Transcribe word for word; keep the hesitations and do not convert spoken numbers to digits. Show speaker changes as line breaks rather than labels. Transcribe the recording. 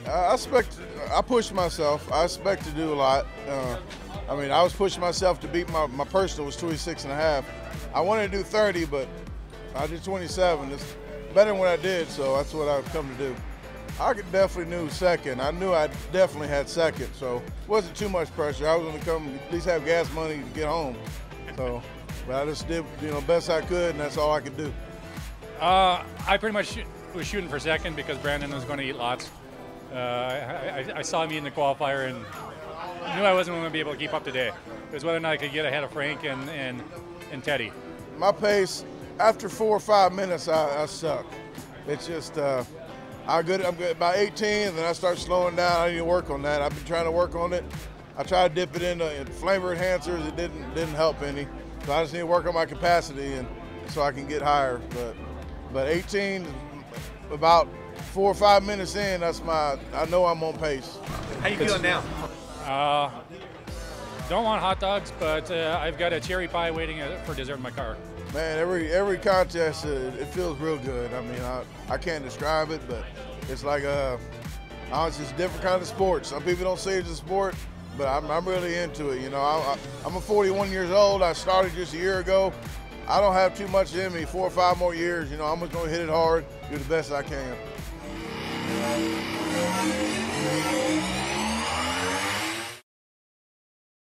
I expect, I push myself. I expect to do a lot. Uh, I mean, I was pushing myself to beat my, my personal was twenty-six and a half. I wanted to do thirty, but I did twenty-seven. It's better than what I did, so that's what I've come to do. I could definitely knew second. I knew I definitely had second, so it wasn't too much pressure. I was going to come at least have gas money to get home. So, but I just did, you know, best I could, and that's all I could do.
Uh, I pretty much was shooting for second because Brandon was going to eat lots. Uh, I, I, I saw me in the qualifier and knew I wasn't going to be able to keep up today. It was whether or not I could get ahead of Frank and, and, and Teddy.
My pace, after four or five minutes, I, I suck. It's just, uh, I good, I'm good about eighteen, and then I start slowing down. I need to work on that. I've been trying to work on it. I tried to dip it into flavor enhancers. It didn't didn't help any. So I just need to work on my capacity and so I can get higher. But but eighteen, about four or five minutes in, that's my. I know I'm on pace.
How you feeling now?
Uh, don't want hot dogs, but uh, I've got a cherry pie waiting for dessert in my car.
Man, every every contest, uh, it feels real good. I mean, I, I can't describe it, but it's like a, honestly, it's a different kind of sport. Some people don't say it's a sport, but I'm, I'm really into it. You know, I, I, I'm a forty-one years old. I started just a year ago. I don't have too much in me. Four or five more years, you know, I'm just going to hit it hard, do the best I can.